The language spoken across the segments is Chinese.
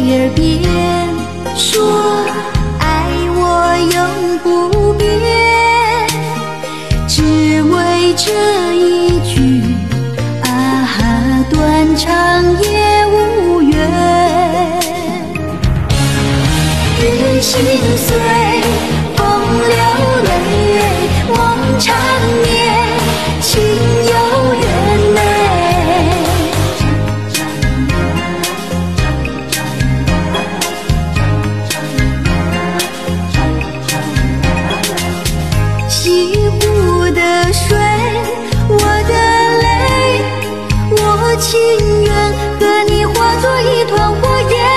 耳边说爱我永不变，只为这一句啊哈，断肠也无怨。雨心碎，风流泪，梦长眠，情有缘美。西湖的水，我的泪，我情愿和你化作一团火焰。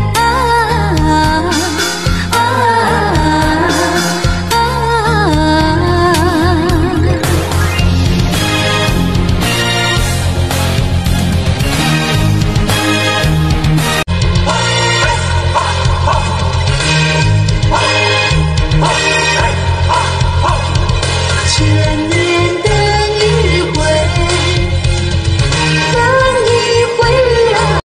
千年等一回，等一回啊！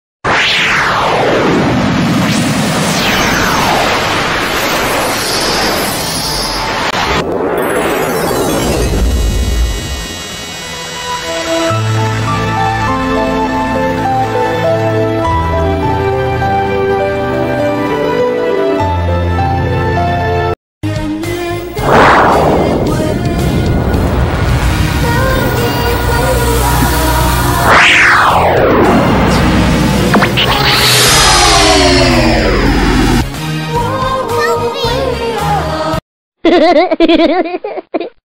呵呵呵呵呵呵。